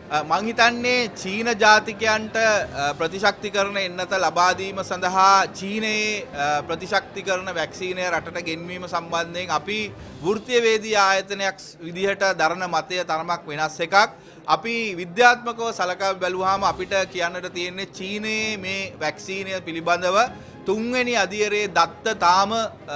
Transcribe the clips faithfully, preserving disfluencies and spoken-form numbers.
මං හිතන්නේ චීන ජාතිකයන්ට ප්‍රතිශක්තිකරණ එන්නත ලබා දීම සඳහා චීනයේ ප්‍රතිශක්තිකරණ වැක්සීනය රටට ගෙන්වීම සම්බන්ධයෙන් අපි වෘත්තීයවේදී ආයතනයක් විදිහට දරන මතය තරමක් වෙනස් එකක්. අපි විද්‍යාත්මකව සලකා බැලුවාම අපිට කියන්නට තියෙන්නේ චීනයේ මේ වැක්සීනය පිළිබඳව තුන්වෙනි අදියරේ දත්ත තාම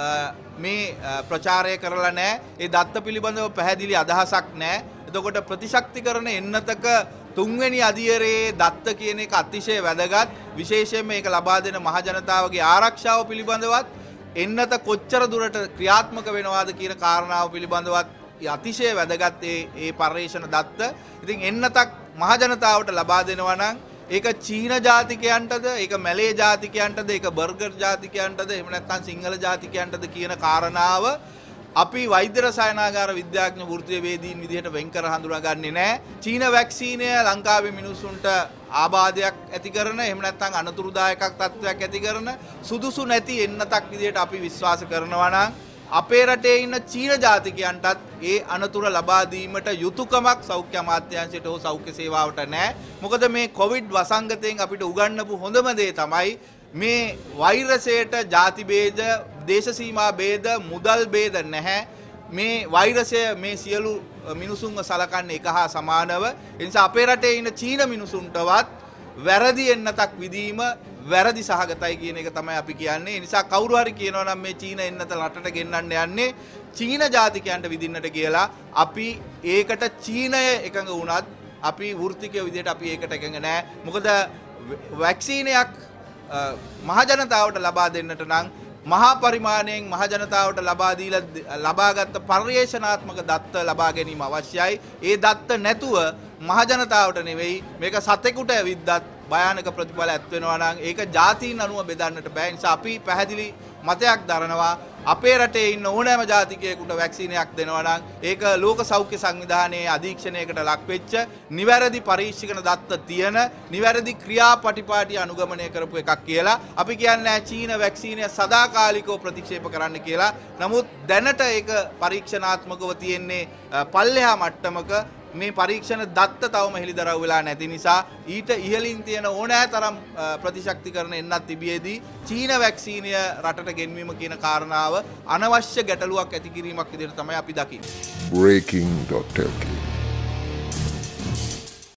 මේ ප්‍රචාරය කරලා නැහැ. ඒ දත්ත පිළිබඳව පැහැදිලි අදහසක් නැහැ. එතකොට ප්‍රතිශක්තිකරණ එන්නතක තුන්වෙනි අදියරේ දත්ත කියන එක අතිශය වැදගත්. විශේෂයෙන්ම මේක ලබා දෙන මහ ජනතාවගේ ආරක්ෂාව පිළිබඳවත් එන්නත කොච්චර දුරට ක්‍රියාත්මක වෙනවාද කියන කාරණාව පිළිබඳවත් අතිශය වැදගත් ඒ ඒ පර්යේෂණ දත්ත. ඉතින් එන්නතක් මහ ජනතාවට ලබා දෙනවා නම් ඒක චීන ජාතිකයන්ටද ඒක මැලේ ජාතිකයන්ටද ඒක බර්ගර් ජාතිකයන්ටද එහෙම නැත්නම් සිංහල ජාතිකයන්ටද කියන කාරණාව අපි වෛද්‍ය රසායනාගාර විද්‍යාඥ වෘත්තීයවේදීන් විදිහට වෙන් කර හඳුනාගන්නේ නැහැ. චීන වැක්සීනය ලංකාවේ මිනිසුන්ට ආබාධයක් ඇති කරන එහෙම නැත්නම් අනතුරුදායක තත්ත්වයක් ඇති කරන සුදුසු නැති එන්නතක් විදිහට අපි විශ්වාස කරනවා නම් අපේ රටේ ඉන්න චීන ජාතිකයන්ටත් ඒ අනතුර ලබා දීමට යුතුයකමක් සෞඛ්‍ය අමාත්‍යාංශයට හෝ සෞඛ්‍ය සේවාවට නැහැ. මොකද මේ කොවිඩ් වසංගතයෙන් අපිට උගන්වපු හොඳම දේ තමයි මේ වෛරසයට ಜಾති ભેද, දේශ සීමා ભેද, මුදල් ભેද නැහැ. මේ වෛරසය මේ සියලු මිනිසුන්ව සලකන්නේ එක හා සමානව. ඒ නිසා අපේ රටේ ඉන්න චීන මිනිසුන්ටවත් වැරදි එන්නතක් විදීම වැරදි සහගතයි කියන එක තමයි අපි කියන්නේ. ඒ නිසා කවුරු හරි කියනවා නම් මේ චීන එන්නත රටට ගෙන්නන්න යන්නේ චීන ජාතිකයන්ට විදින්නට කියලා අපි ඒකට චීනය එකඟ වුණත් අපි වෘත්තිකය විදිහට අපි ඒකට එකඟ නැහැ. මොකද වැක්සීනයක් මහ ජනතාවට ලබා දෙන්නට නම් මහා පරිමාණයෙන් මහ ජනතාවට ලබා දීලා ලබාගත් පර්යේෂණාත්මක දත්ත ලබා ගැනීම අවශ්‍යයි. ඒ දත්ත නැතුව මහ ජනතාවට නෙවෙයි මේක සතෙකුට විද්දත් භයානක ප්‍රතිඵල ඇත් වෙනවා නම් ඒක ජාතීන් අනුව බෙදන්නට බෑ. නිසා අපි පැහැදිලි මතයක් දරනවා අපේ රටේ ඉන්න ඕනෑම ජාතිකයෙකුට වැක්සීනයක් දෙනවා නම් ඒක ලෝක සෞඛ්‍ය සංවිධානයේ අධීක්ෂණයකට ලක් වෙච්ච නිවැරදි පරීක්ෂණ දත්ත තියෙන නිවැරදි ක්‍රියාපටිපාටි අනුගමනය කරපු එකක් කියලා. අපි කියන්නේ චීන වැක්සීනය සදාකාලිකව ප්‍රතික්ෂේප කරන්න කියලා. නමුත් දැනට ඒක පරීක්ෂණාත්මකව තියෙන්නේ පල්ලෙහා මට්ටමක. මේ පරීක්ෂණ දත්ත තවම හෙළිදරව් වෙලා නැති නිසා ඊට ඉහළින් තියෙන ඕනෑ තරම් ප්‍රතිශක්තිකරණ එන්නත් තිබියදී චීන වැක්සීනය රටට ගෙන්වීම කියන කාරණාව අනවශ්‍ය ගැටලුවක් ඇති කිරීමක් විදිහට තමයි අපි දකින්නේ. breaking dot l k